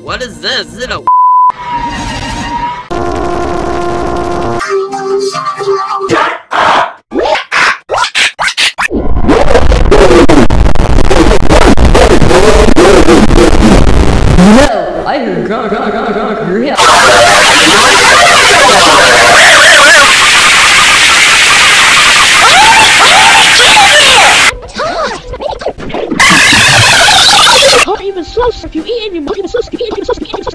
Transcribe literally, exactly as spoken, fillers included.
What is this? Is it a No, I heard gonna gonna gonna gonna hurry up. Not even slow if you eat, you not even slow if you eat, you slow if you eat.